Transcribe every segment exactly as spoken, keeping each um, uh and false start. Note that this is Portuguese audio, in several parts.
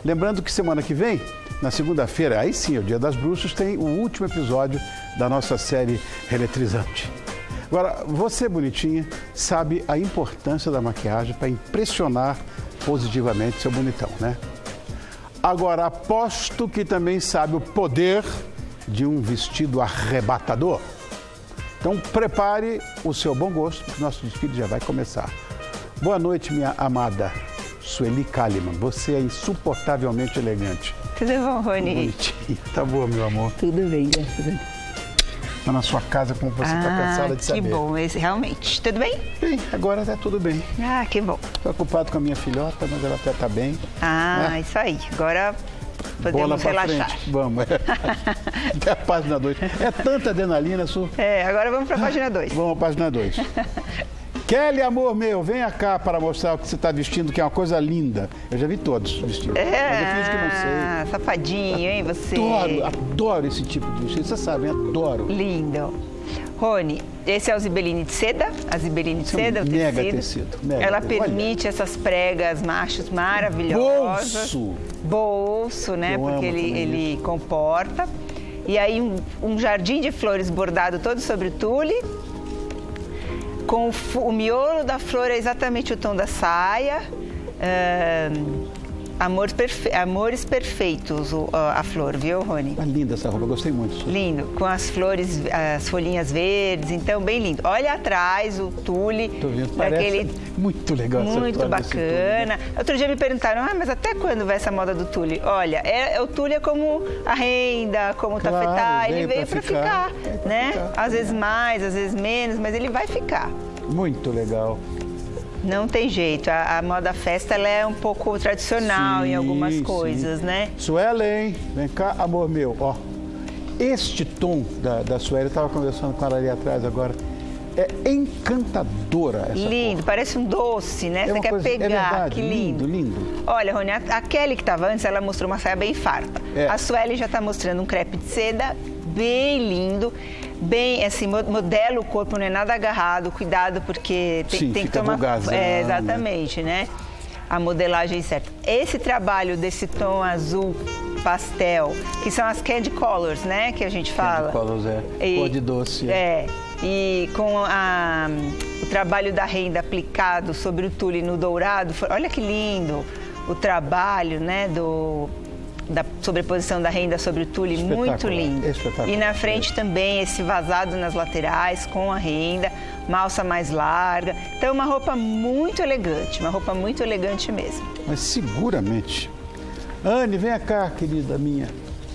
Lembrando que semana que vem, na segunda-feira, aí sim, é o Dia das Bruxas, tem o último episódio da nossa série Eletrizante. Agora, você, bonitinha, sabe a importância da maquiagem para impressionar positivamente seu bonitão, né? Agora, aposto que também sabe o poder de um vestido arrebatador. Então, prepare o seu bom gosto, porque o nosso desfile já vai começar. Boa noite, minha amada Sueli Kalimann. Você é insuportavelmente elegante. Tudo bom, Rony? Bonitinha. Tá boa, meu amor? Tudo bem, graças a Deus. Tá na sua casa, como você está ah, cansada de saber. Que bom, esse, realmente. Tudo bem? Bem, agora tá tudo bem. Ah, que bom. Preocupado com a minha filhota, mas ela até tá bem. Ah, né? Isso aí. Agora podemos Bola pra relaxar. Frente. Vamos. É. Até a página dois. É tanta adrenalina, Su. É, agora vamos para a página dois. Vamos para a página dois. Kelly, amor meu, venha cá para mostrar o que você está vestindo, que é uma coisa linda. Eu já vi todos vestidos. É, mas eu fingi que não sei. Safadinho, hein, você? Adoro, adoro esse tipo de vestido. Vocês sabem, adoro. Lindo. Rony, esse é o Zibeline de seda, a Zibeline de seda, é o mega tecido. tecido mega Ela tecido. permite Olha. essas pregas machos maravilhosas. Bolso! Bolso, né? Eu porque ele, ele comporta. E aí um, um jardim de flores bordado todo sobre o tule. Com o, o miolo da flor é exatamente o tom da saia. Uh, amores, perfe, amores perfeitos o, a, a flor, viu, Rony? Ah, linda essa roupa, eu gostei muito. Lindo, com as flores, as folhinhas verdes, então bem lindo. Olha atrás o tule. Tô vendo, daquele... parece muito legal. Muito essa bacana. Tule, né? Outro dia me perguntaram, ah, mas até quando vai essa moda do tule? Olha, é, o tule é como a renda, como o claro, tafetá, ele veio para ficar, ficar, ficar né? Ficar. Às vezes mais, às vezes menos, mas ele vai ficar. Muito legal. Não tem jeito, a, a moda festa ela é um pouco tradicional sim, em algumas coisas, sim. né? Suelen, vem cá, amor meu, ó. Este tom da, da Suelen, eu estava conversando com ela ali atrás agora, é encantadora essa lindo, cor. Parece um doce, né? É Você quer coisa, pegar, é verdade, que lindo. Lindo, lindo. Olha, Rony, a, a Kelly que estava antes, ela mostrou uma saia bem farta. É. A Suelen já está mostrando um crepe de seda bem lindo. Bem, assim, modela o corpo, não é nada agarrado, cuidado, porque tem, Sim, tem que tomar... Vulgazão, é, exatamente, né? A modelagem certa. Esse trabalho desse tom azul pastel, que são as candy colors, né, que a gente fala. Candy colors, é. E, cor de doce. É. E com a, o trabalho da renda aplicado sobre o tule no dourado, olha que lindo o trabalho, né, do... da sobreposição da renda sobre o tule, muito lindo. E na frente também esse vazado nas laterais com a renda, uma alça mais larga. Então uma roupa muito elegante, uma roupa muito elegante mesmo. Mas seguramente. Anne, vem cá, querida minha.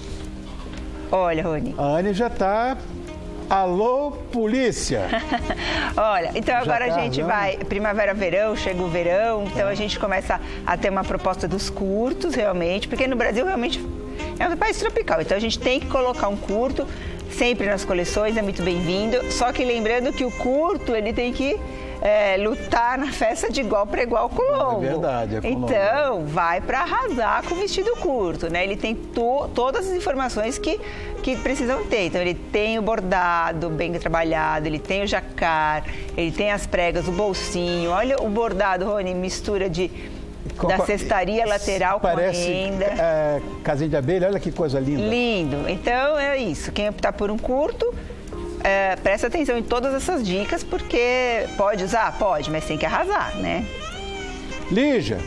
Olha, Rony. A Anne já está... Alô, polícia! Olha, então agora tá, a gente não? vai, primavera, verão, chega o verão, então é. a gente começa a ter uma proposta dos curtos, realmente, porque no Brasil realmente é um país tropical, então a gente tem que colocar um curto, sempre nas coleções, é muito bem-vindo, só que lembrando que o curto, ele tem que é, lutar na festa de igual para igual com o longo. É verdade, é com Então, longo. vai para arrasar com o vestido curto, né? Ele tem to, todas as informações que, que precisam ter. Então, ele tem o bordado bem trabalhado, ele tem o jacar, ele tem as pregas, o bolsinho. Olha o bordado, Rony, mistura de... da cestaria lateral parece, com a renda. É, casinha de abelha, olha que coisa linda. Lindo. Então, é isso. Quem optar por um curto, é, presta atenção em todas essas dicas, porque pode usar? Pode, mas tem que arrasar, né? Lígia.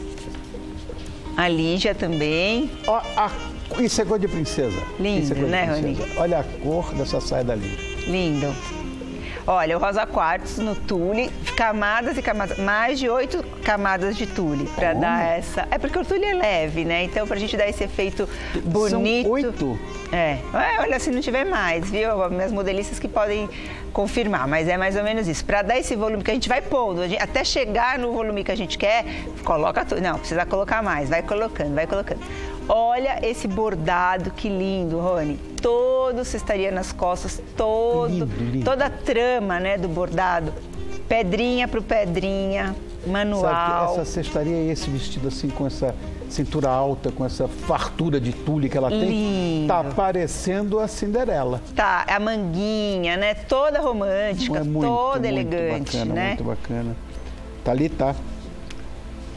A Lígia também. Ó, a, isso é cor de princesa. Lindo, é né, Rony? Olha a cor dessa saia da Lígia. Lindo. Olha, o rosa quartz no tule, camadas e camadas, mais de oito camadas de tule para dar essa... É porque o tule é leve, né? Então, pra gente dar esse efeito bonito... São oito? É. Olha, se não tiver mais, viu? Minhas modelistas que podem confirmar, mas é mais ou menos isso. Para dar esse volume que a gente vai pondo, a gente, até chegar no volume que a gente quer, coloca tudo. Não, precisa colocar mais, vai colocando, vai colocando. Olha esse bordado, que lindo, Rony. Todo cestaria nas costas, todo, lindo, lindo. Toda a trama, né, do bordado. Pedrinha pro pedrinha, manual. Sabe, essa cestaria e esse vestido assim, com essa cintura alta, com essa fartura de tule que ela tem, lindo. Tá parecendo a Cinderela. Tá, a manguinha, né, toda romântica, é muito, toda muito elegante, bacana, né? Muito bacana. Tá ali, tá.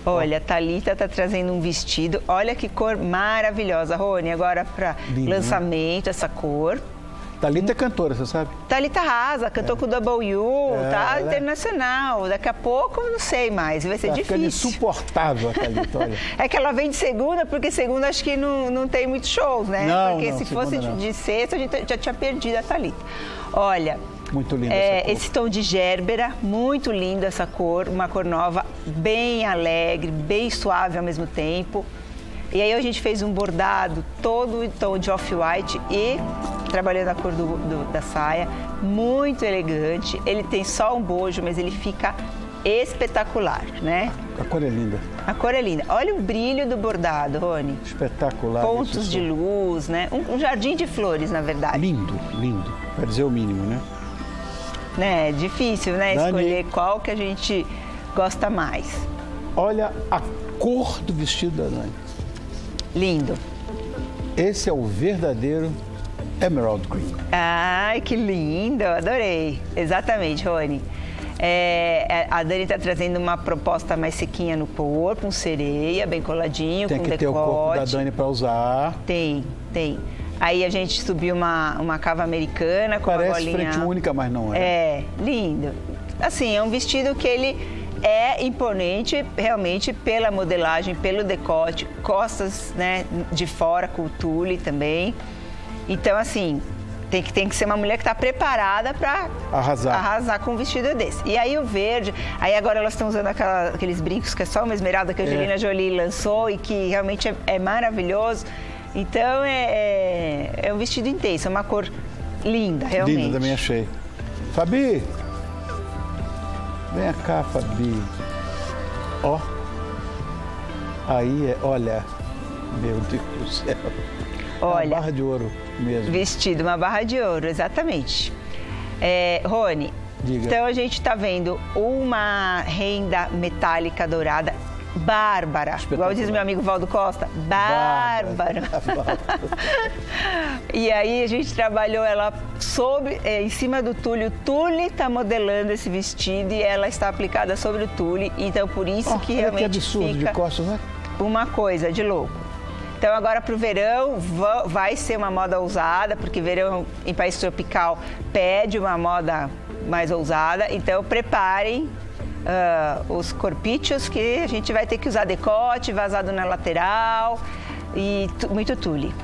Olha, a Thalita tá trazendo um vestido. Olha que cor maravilhosa, Rony. Agora para lançamento, né? Essa cor. Thalita é cantora, você sabe? Thalita arrasa, cantou é. com o W U, é, tá ela... internacional. Daqui a pouco, não sei mais, vai ser tá difícil. Ficando insuportável a Thalita, olha. É que ela vem de segunda, porque segunda acho que não, não tem muitos shows, né? Não, porque não, se fosse não. de sexta, a gente já tinha perdido a Thalita. Olha... Muito linda é, essa cor. Esse tom de gerbera, muito linda essa cor, uma cor nova, bem alegre, bem suave ao mesmo tempo. E aí a gente fez um bordado todo em tom de off-white e trabalhando a cor do, do, da saia, muito elegante. Ele tem só um bojo, mas ele fica espetacular, né? A cor é linda. A cor é linda. Olha o brilho do bordado, Rony. Espetacular. Pontos de luz, né? Um, um jardim de flores, na verdade. Lindo, lindo. Para dizer o mínimo, né? Né? Difícil, né? Dani, escolher qual que a gente gosta mais. Olha a cor do vestido da Dani. Lindo. Esse é o verdadeiro Emerald Green. Ai, que lindo. Adorei. Exatamente, Rony. É, a Dani está trazendo uma proposta mais sequinha no corpo, um sereia, bem coladinho, tem com que decote. Ter o corpo da Dani para usar. Tem, tem. Aí a gente subiu uma, uma cava americana com Parece uma bolinha... frente única, mas não é. É, lindo. Assim, é um vestido que ele é imponente realmente pela modelagem, pelo decote, costas, né, de fora com o tule também. Então, assim, tem que, tem que ser uma mulher que está preparada para arrasar. arrasar com um vestido desse. E aí o verde, aí agora elas estão usando aquela, aqueles brincos que é só uma esmeralda que a Angelina é. Jolie lançou e que realmente é, é maravilhoso. Então, é, é, é um vestido intenso, é uma cor linda, realmente. Linda, também achei. Fabi! Vem cá, Fabi. Ó. Aí, é, olha. Meu Deus do céu. Olha. Uma barra de ouro mesmo. Vestido, uma barra de ouro, exatamente. É, Rony, diga. Então a gente está vendo uma renda metálica dourada. Bárbara, igual diz meu amigo Valdo Costa, bárbaro. Bárbara. E aí a gente trabalhou ela sobre, é, em cima do tule. O tule está modelando esse vestido e ela está aplicada sobre o tule. Então por isso oh, que realmente que absurdo fica de costas, né? Uma coisa de louco. Então agora para o verão vai ser uma moda ousada, porque verão em país tropical pede uma moda mais ousada. Então preparem Uh, os corpítios, que a gente vai ter que usar decote, vazado na lateral e muito tule.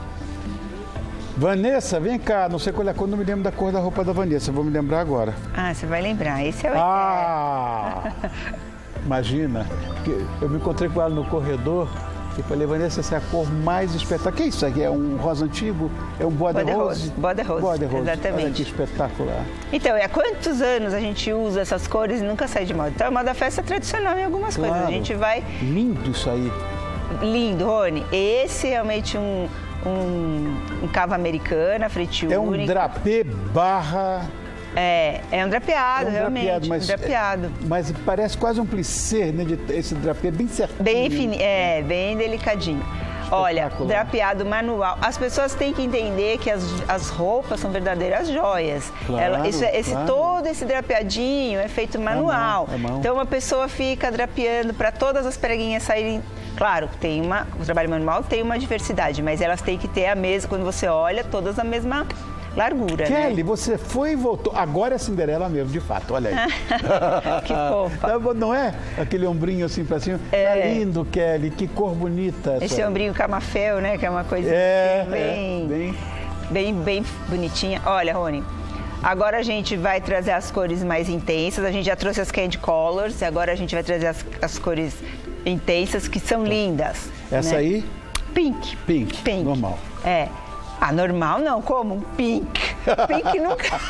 Vanessa, vem cá, não sei qual é a cor, não me lembro da cor da roupa da Vanessa, vou me lembrar agora. Ah, você vai lembrar, esse é o Ah! Imagina, eu me encontrei com ela no corredor e falei, Vanessa, essa é a cor mais espetacular. O que é isso aqui? É um rosa antigo? É um border rose? Border rose, border rose. Exatamente. Olha que espetacular. Então, e há quantos anos a gente usa essas cores e nunca sai de moda? Então, é moda festa tradicional em algumas claro. coisas. A gente vai... Lindo isso aí. Lindo, Rony. Esse é realmente um, um, um cava americana, frente única. É um drapê barra... É, é um drapeado, é um realmente. Drapeado, mas, um drapeado. Mas parece quase um plissé, né? De, esse drapê bem certinho. Bem fini, é, bem delicadinho. Olha, drapeado manual. As pessoas têm que entender que as, as roupas são verdadeiras joias. Claro, Ela, isso, esse, claro. Todo esse drapeadinho é feito manual. É mão, é mão. Então, uma pessoa fica drapeando para todas as preguinhas saírem... Claro, tem uma, o trabalho manual tem uma diversidade, mas elas têm que ter a mesma, quando você olha, todas a mesma... largura, Kelly, né? você foi e voltou. Agora é Cinderela mesmo, de fato, olha aí. Que fofa. Não é? Aquele ombrinho assim pra cima. É. Tá lindo, Kelly, que cor bonita. Essa. Esse ombrinho camafeu, né? Que é uma coisa é, assim, bem, é, bem... bem, bem bonitinha. Olha, Rony, agora a gente vai trazer as cores mais intensas. A gente já trouxe as candy colors, e agora a gente vai trazer as, as cores intensas, que são lindas. Essa né? aí? Pink. Pink. Pink. Normal. É. Ah, normal não, como? Um pink. Pink nunca...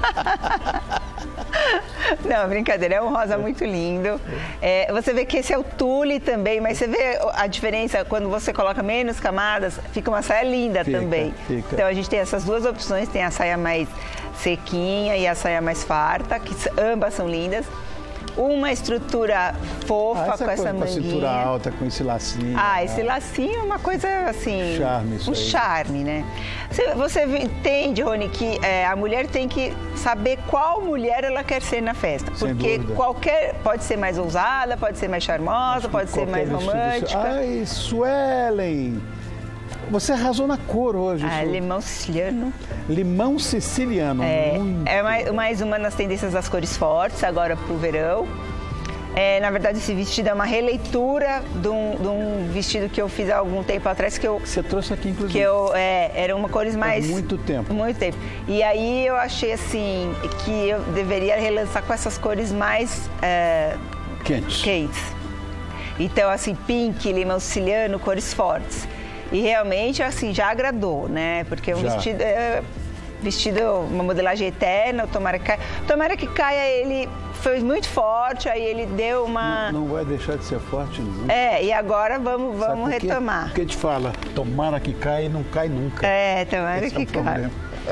Não, brincadeira, é um rosa muito lindo. É, você vê que esse é o tule também, mas você vê a diferença quando você coloca menos camadas, fica uma saia linda fica, também. Fica. Então a gente tem essas duas opções, tem a saia mais sequinha e a saia mais farta, que ambas são lindas. uma estrutura fofa, Ah, essa com essa coisa com a manguinha. cintura alta, com esse lacinho. Ah, esse lacinho é uma coisa assim... Charme, isso um aí. charme, né? Você, você entende, Rony, que é, a mulher tem que saber qual mulher ela quer ser na festa. Sem Porque dúvida. qualquer... Pode ser mais ousada, pode ser mais charmosa, pode ser Qualquer mais vestido romântica. Ai, Suelen! Você arrasou na cor hoje. Ah, Su. limão siciliano. Limão siciliano. É, muito. é mais, mais uma das tendências das cores fortes agora para o verão. É, na verdade, esse vestido é uma releitura de um, de um vestido que eu fiz há algum tempo atrás, que eu... Você trouxe aqui, inclusive. Que eu, é, era uma cores mais... Há muito tempo. Muito tempo. E aí eu achei, assim, que eu deveria relançar com essas cores mais é, Quentes. quentes. Então, assim, pink, limão siciliano, cores fortes. E realmente, assim, já agradou, né? Porque é um Já. vestido... É, vestido, uma modelagem eterna, tomara que caia. Tomara que caia, ele foi muito forte, aí ele deu uma... Não, não vai deixar de ser forte, não. É, e agora vamos, Sabe vamos por quê? retomar. Porque te fala, tomara que caia e não cai nunca. É, tomara Esse que é o caia. problema.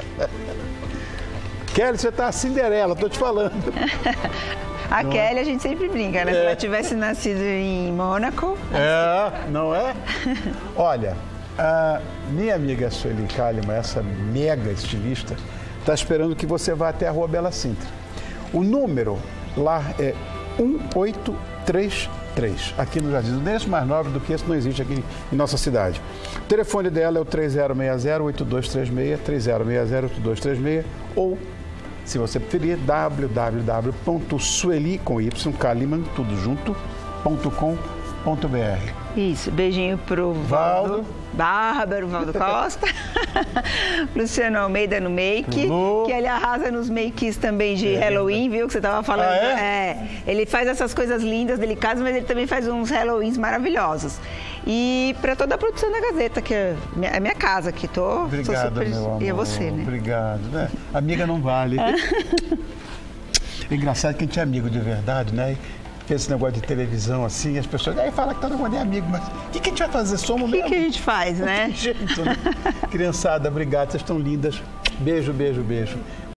Kelly, você tá a Cinderela, tô te falando. A Não Kelly, a gente sempre brinca, né? Se É. ela tivesse nascido em Mônaco... É, não é? Olha, a minha amiga Sueli Kalimann, essa mega estilista, está esperando que você vá até a Rua Bela Sintra. O número lá é um oito três três, aqui no Jardim. O endereço mais nobre do que esse não existe aqui em nossa cidade. O telefone dela é o três zero seis zero, oito dois três seis, três zero seis zero, oito dois três seis, ou, se você preferir, w w w ponto sueli com y, Kalimann, tudo junto, ponto com ponto b r. Isso, beijinho pro Valdo. Valdo, Bárbaro, Valdo Costa, Luciano Almeida no make, Lu. que ele arrasa nos makes também de Halloween, viu, que você tava falando. Ah, é? É, ele faz essas coisas lindas, delicadas, mas ele também faz uns Halloweens maravilhosos. E para toda a produção da Gazeta, que é minha, é minha casa, que tô, sou Obrigado, super... meu amor. E é você, né? Obrigado. Né? Amiga não vale. É engraçado que a gente é amigo de verdade, né? Esse negócio de televisão assim, as pessoas aí falam que todo mundo é amigo, mas o que, que a gente vai fazer? Somos O que, mesmo? que a gente faz, né? Não tem jeito, né? Criançada, obrigado, vocês estão lindas. Beijo, beijo, beijo.